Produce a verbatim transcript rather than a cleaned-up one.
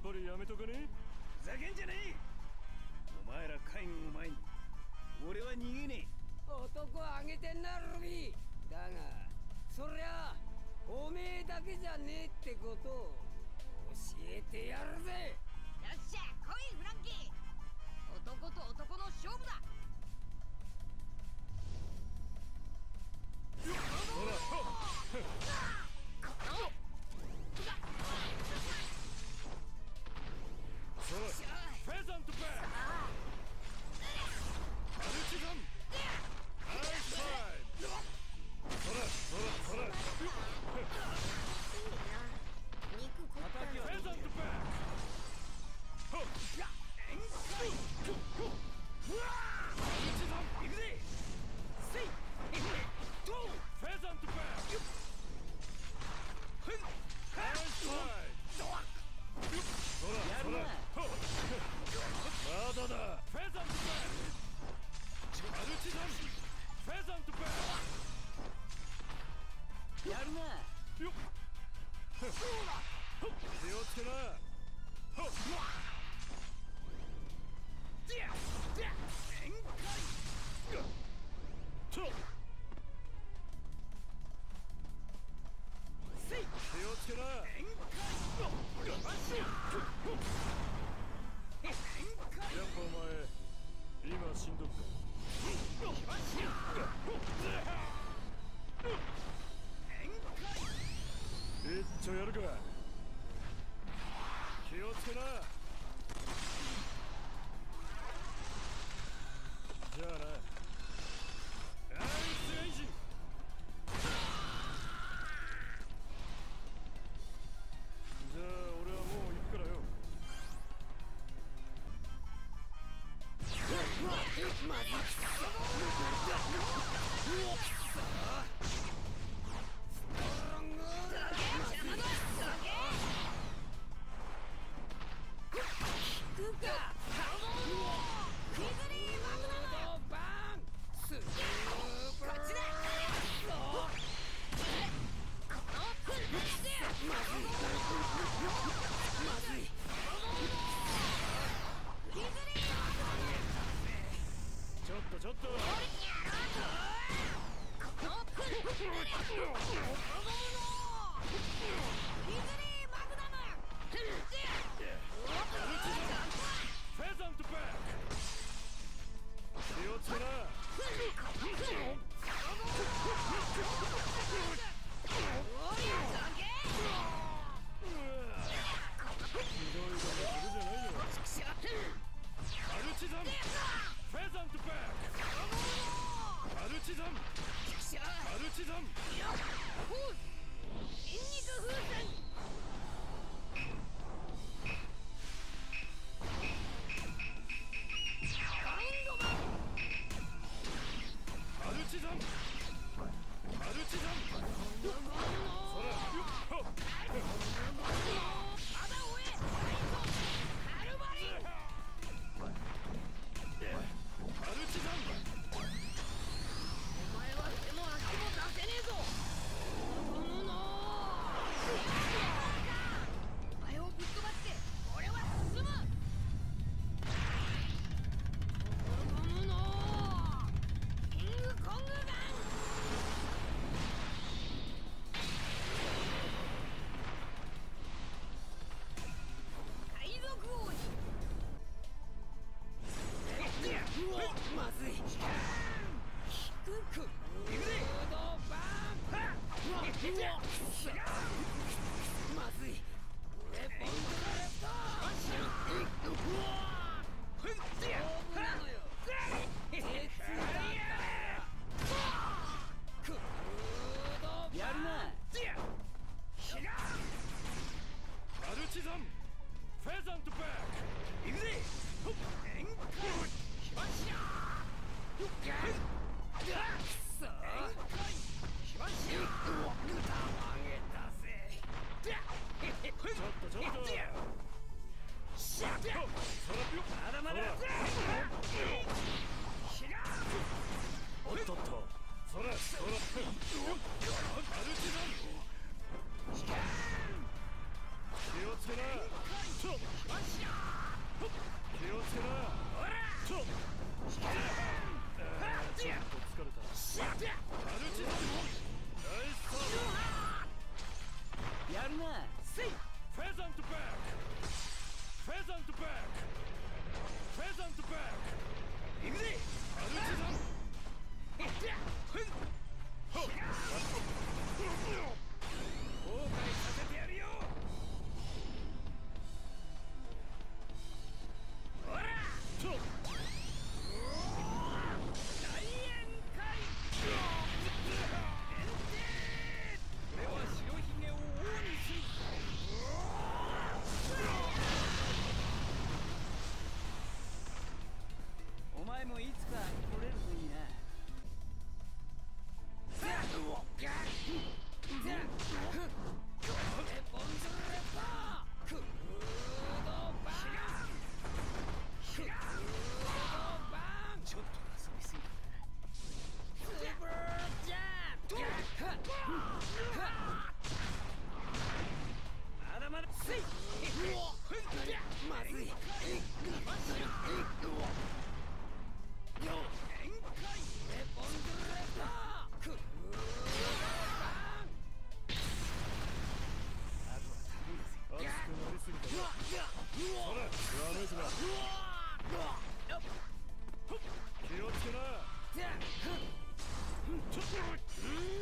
ぱりやめとかね。 ふざけんじゃねえ。お前ら海軍を前に俺は逃げねえ。男あげてんなルビー。だがそりゃおめえだけじゃねえってことを教えてやるぜ。 よっしゃ来いフランキー。男と男の勝負だ。 ほらフェザントバックマルチザンナイスファイブ。そらそらそら肉食ったフェザントバックほっエンカイうわーマルチザン行くぜ。せいトーフェザントバックふんナイスファイブ。そらそらまだだ。フェザントバックマルチザンフェザントバックやるな。 よっ気をつけな。ほっディアディア全開とせい気をつけな。全開やっぱお前今しんどくか。いっちょやるか。気をつけな。じゃあな。ナイスエンジン。じゃあ俺はもう行くからよ。 マジちょっとちょっとフェザントバック気をつけな。ひどいことするじゃないよ。マルチザンフェザントバックマルチザンマルチザン筋肉風船。 マルチザンマルチザンそらよっまだ追え。カルバリンマルチザン。 お前は手も足も出せねえぞ。お前をぶっ飛ばして俺は進む。キングコングガン。海賊王にまずい。低く行くぜ。まずい。ウェポンドレフト。勝負なのよ。鉄だったやるな。 マルチザンフェザントバック行くぜ。エンカイしましょう。 くそー。 しましょう。 あげたぜ。 ちょっとちょっと。 シャッ。 そらってな。 じゃあちょっと